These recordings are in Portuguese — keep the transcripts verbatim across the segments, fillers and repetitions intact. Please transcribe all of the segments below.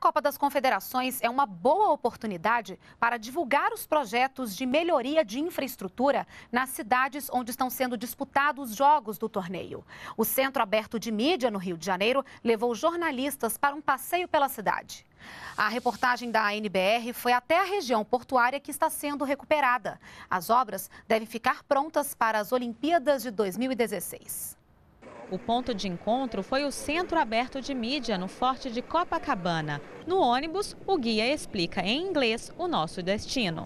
Copa das Confederações é uma boa oportunidade para divulgar os projetos de melhoria de infraestrutura nas cidades onde estão sendo disputados os jogos do torneio. O Centro Aberto de Mídia, no Rio de Janeiro, levou jornalistas para um passeio pela cidade. A reportagem da N B R foi até a região portuária que está sendo recuperada. As obras devem ficar prontas para as Olimpíadas de dois mil e dezesseis. O ponto de encontro foi o Centro Aberto de Mídia, no Forte de Copacabana. No ônibus, o guia explica em inglês o nosso destino.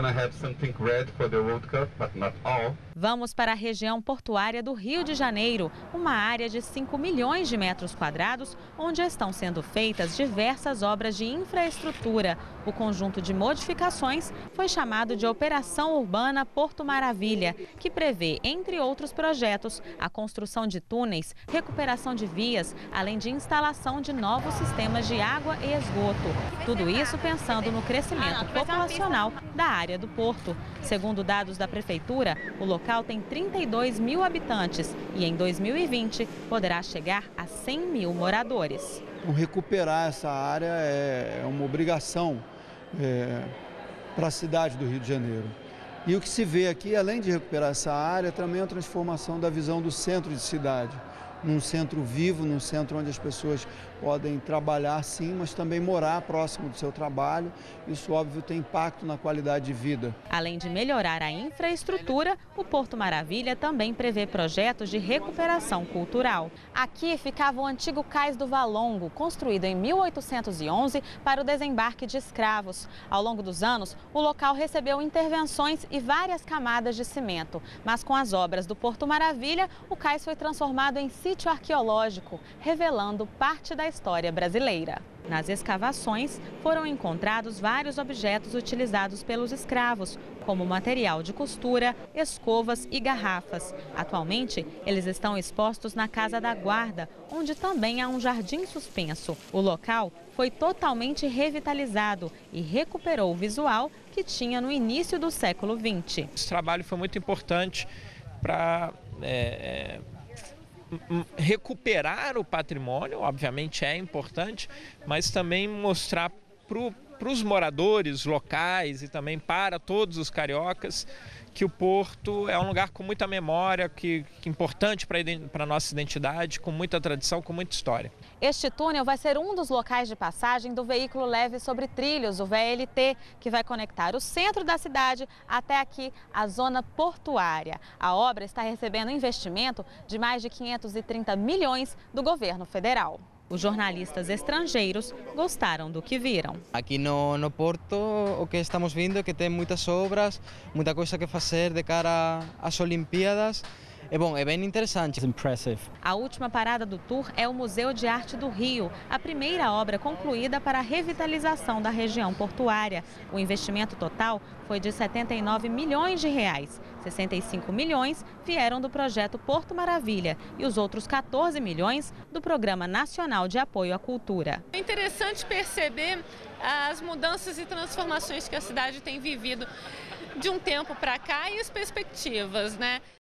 Vamos para a região portuária do Rio de Janeiro, uma área de cinco milhões de metros quadrados, onde estão sendo feitas diversas obras de infraestrutura. O conjunto de modificações foi chamado de Operação Urbana Porto Maravilha, que prevê, entre outros projetos, a construção de túneis, recuperação de vias, além de instalação de novos sistemas de água e esgoto. Tudo isso pensando no crescimento populacional da área do porto. Segundo dados da Prefeitura, o local tem trinta e dois mil habitantes e em dois mil e vinte poderá chegar a cem mil moradores. Recuperar essa área é uma obrigação é, para a cidade do Rio de Janeiro. E o que se vê aqui, além de recuperar essa área, também é a transformação da visão do centro de cidade. Num centro vivo, num centro onde as pessoas podem trabalhar sim, mas também morar próximo do seu trabalho. Isso, óbvio, tem impacto na qualidade de vida. Além de melhorar a infraestrutura, o Porto Maravilha também prevê projetos de recuperação cultural. Aqui ficava o antigo cais do Valongo, construído em mil oitocentos e onze para o desembarque de escravos. Ao longo dos anos, o local recebeu intervenções e várias camadas de cimento. Mas com as obras do Porto Maravilha, o cais foi transformado em sítio arqueológico, revelando parte da história brasileira. Nas escavações, foram encontrados vários objetos utilizados pelos escravos, como material de costura, escovas e garrafas. Atualmente, eles estão expostos na Casa da Guarda, onde também há um jardim suspenso. O local foi totalmente revitalizado e recuperou o visual que tinha no início do século vinte. Esse trabalho foi muito importante para É, é... recuperar o patrimônio, obviamente é importante, mas também mostrar para os moradores locais e também para todos os cariocas que o Porto é um lugar com muita memória, que, que é importante para a nossa identidade, com muita tradição, com muita história. Este túnel vai ser um dos locais de passagem do veículo leve sobre trilhos, o V L T, que vai conectar o centro da cidade até aqui, a zona portuária. A obra está recebendo investimento de mais de quinhentos e trinta milhões do governo federal. Os jornalistas estrangeiros gostaram do que viram. Aqui no, no Porto, o que estamos vendo é que tem muitas obras, muita coisa que fazer de cara às Olimpíadas. É bom, é bem interessante. A última parada do tour é o Museu de Arte do Rio, a primeira obra concluída para a revitalização da região portuária. O investimento total foi de setenta e nove milhões de reais. sessenta e cinco milhões vieram do projeto Porto Maravilha e os outros quatorze milhões do Programa Nacional de Apoio à Cultura. É interessante perceber as mudanças e transformações que a cidade tem vivido de um tempo para cá e as perspectivas, né?